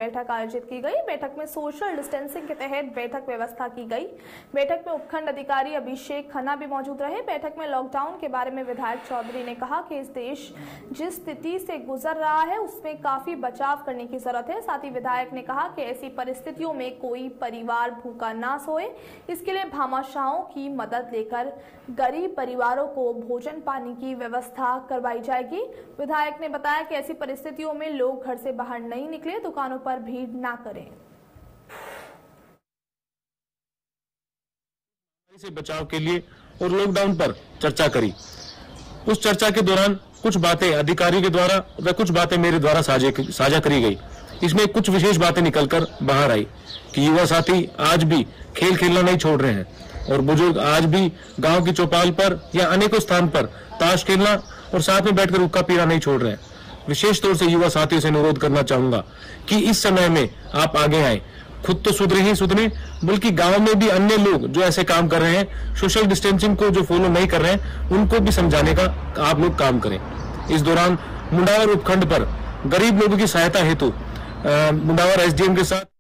बैठक आयोजित की गई। बैठक में सोशल डिस्टेंसिंग के तहत बैठक व्यवस्था की गई। बैठक में उपखंड अधिकारी अभिषेक खन्ना भी मौजूद रहे। बैठक में लॉकडाउन के बारे में विधायक चौधरी ने कहा कि इस देश जिस स्थिति से गुजर रहा है उसमें काफी बचाव करने की जरूरत है। साथ ही विधायक ने कहा कि ऐसी परिस्थितियों में कोई परिवार भूखा ना सोए, इसके लिए भामाशाहों की मदद लेकर गरीब परिवारों को भोजन पानी की व्यवस्था करवाई जाएगी। विधायक ने बताया कि ऐसी परिस्थितियों में लोग घर से बाहर नहीं निकले, दुकानों पर भीड़ ना करें। से बचाव के लिए और लॉकडाउन पर चर्चा करी। उस चर्चा के दौरान कुछ बातें अधिकारी के द्वारा व कुछ बातें मेरे द्वारा साझा करी गई। इसमें कुछ विशेष बातें निकलकर बाहर आई कि युवा साथी आज भी खेल खेलना नहीं छोड़ रहे हैं और बुजुर्ग आज भी गांव की चौपाल पर या अनेकों स्थान पर ताश खेलना और साथ में बैठकर हुक्का पीना नहीं छोड़ रहे हैं। विशेष तौर से युवा साथियों से अनुरोध करना चाहूंगा कि इस समय में आप आगे आए, खुद तो सुधरे बल्कि गांव में भी अन्य लोग जो ऐसे काम कर रहे हैं, सोशल डिस्टेंसिंग को जो फॉलो नहीं कर रहे हैं, उनको भी समझाने का आप लोग काम करें। इस दौरान मुंडावर उपखंड पर गरीब लोगों की सहायता हेतु मुंडावर एसडीएम के साथ